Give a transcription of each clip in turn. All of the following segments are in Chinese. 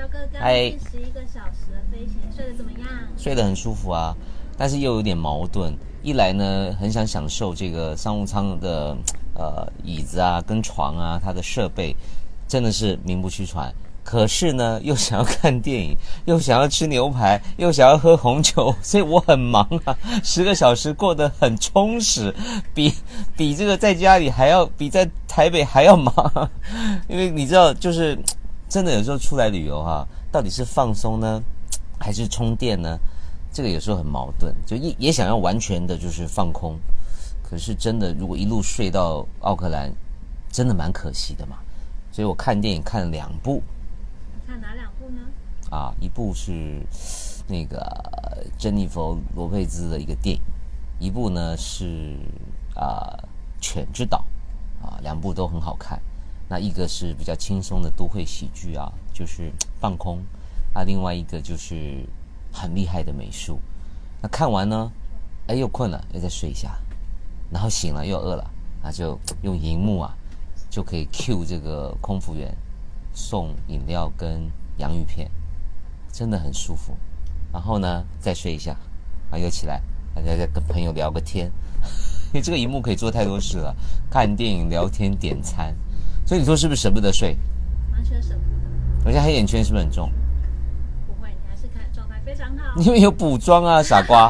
彪哥刚嗨第11个小时的飞行，睡得怎么样？ 睡得很舒服啊，但是又有点矛盾。一来呢，很想享受这个商务舱的椅子啊、跟床啊，它的设备真的是名不虚传。可是呢，又想要看电影，又想要吃牛排，又想要喝红酒，所以我很忙啊。10个小时过得很充实，比这个在家里还要，比在台北还要忙。因为你知道，就是真的有时候出来旅游哈，到底是放松呢，还是充电呢？这个有时候很矛盾，就也想要完全的就是放空，可是真的如果一路睡到奥克兰，真的蛮可惜的嘛。所以我看电影看了2部。 看哪2部呢？ 一部是那个珍妮佛罗佩兹的一个电影，一部呢是犬之岛，2部都很好看。那一个是比较轻松的都会喜剧啊，就是放空；另外一个就是很厉害的美术。那看完呢，又困了，又再睡一下，然后醒了又饿了，那就用荧幕就可以 cue 这个空服员送饮料跟洋芋片，真的很舒服。然后呢，再睡一下，又起来，再跟朋友聊个天。因为这个荧幕可以做太多事了，看电影、聊天、点餐。所以你说是不是舍不得睡？ 完全舍不得。 我现在黑眼圈是不是很重？ 不会，你还是看状态非常好。 因为有补妆啊，傻瓜。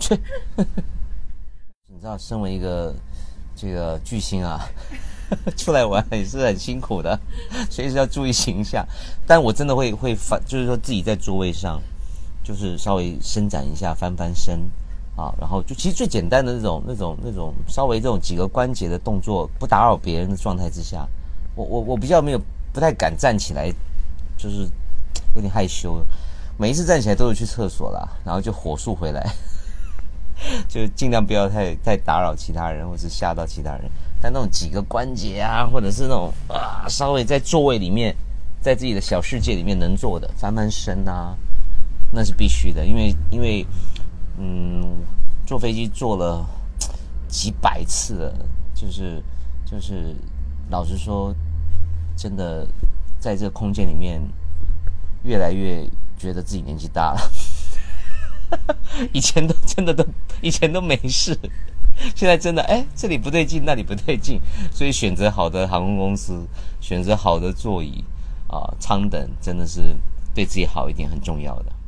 你知道，身为一个这个巨星出来玩也是很辛苦的，随时要注意形象。但我真的会就是说自己在座位上，就是稍微伸展一下，翻翻身然后就其实最简单的那种稍微这种几个关节的动作，不打扰别人的状态之下，我比较不太敢站起来，就是有点害羞。每一次站起来都是去厕所啦，然后就火速回来。就尽量不要太打扰其他人，或是吓到其他人。但那种几个关节或者是那种稍微在座位里面，在自己的小世界里面能做的，翻翻身那是必须的。因为坐飞机坐了几百次了，就是老实说，真的在这个空间里面，越来越觉得自己年纪大了。以前都没事，现在真的这里不对劲，那里不对劲，所以选择好的航空公司，选择好的座椅舱等，真的是对自己好一点很重要的。